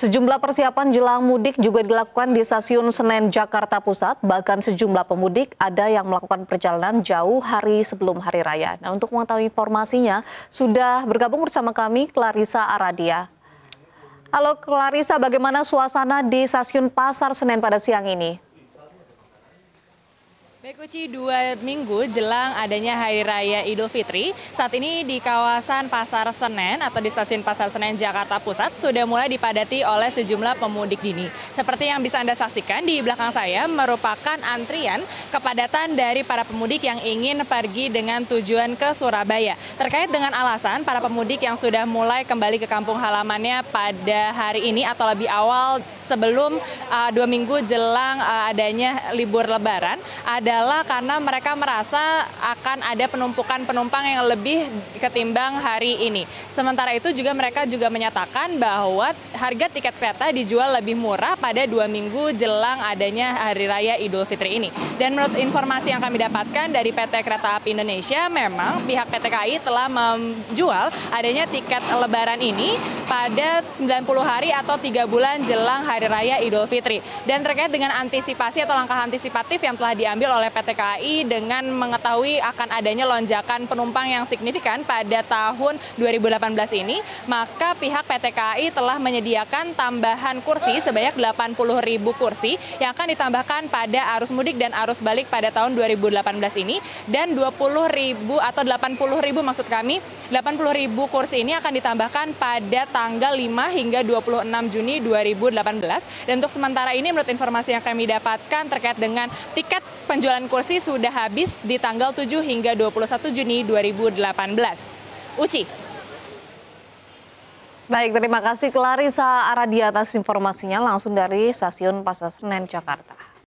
Sejumlah persiapan jelang mudik juga dilakukan di Stasiun Senen, Jakarta Pusat. Bahkan sejumlah pemudik ada yang melakukan perjalanan jauh hari sebelum Hari Raya. Nah, untuk mengetahui informasinya, sudah bergabung bersama kami Clarissa Aradia. Halo Clarissa, bagaimana suasana di Stasiun Pasar Senen pada siang ini? Baik Uci, 2 minggu jelang adanya Hari Raya Idul Fitri, saat ini di kawasan Pasar Senen atau di Stasiun Pasar Senen Jakarta Pusat sudah mulai dipadati oleh sejumlah pemudik dini. Seperti yang bisa Anda saksikan di belakang saya merupakan antrian kepadatan dari para pemudik yang ingin pergi dengan tujuan ke Surabaya. Terkait dengan alasan para pemudik yang sudah mulai kembali ke kampung halamannya pada hari ini atau lebih awal sebelum 2 minggu jelang adanya libur Lebaran adalah karena mereka merasa akan ada penumpukan penumpang yang lebih ketimbang hari ini. Sementara itu juga mereka juga menyatakan bahwa harga tiket kereta dijual lebih murah pada 2 minggu jelang adanya Hari Raya Idul Fitri ini. Dan menurut informasi yang kami dapatkan dari PT Kereta Api Indonesia, memang pihak PT KAI telah menjual adanya tiket Lebaran ini pada 90 hari atau 3 bulan jelang Hari Raya Idul Fitri. Dan terkait dengan antisipasi atau langkah antisipatif yang telah diambil oleh PT KAI dengan mengetahui akan adanya lonjakan penumpang yang signifikan pada tahun 2018 ini, maka pihak PT KAI telah menyediakan tambahan kursi sebanyak 80.000 kursi yang akan ditambahkan pada arus mudik dan arus balik pada tahun 2018 ini, dan 20.000 atau 80.000 maksud kami, 80.000 kursi ini akan ditambahkan pada tanggal 5 hingga 26 Juni 2018. Dan untuk sementara ini menurut informasi yang kami dapatkan terkait dengan tiket penjualan kursi sudah habis di tanggal 7 hingga 21 Juni 2018. Uci. Baik, terima kasih Clarissa Aradia atas informasinya langsung dari Stasiun Pasar Senen, Jakarta.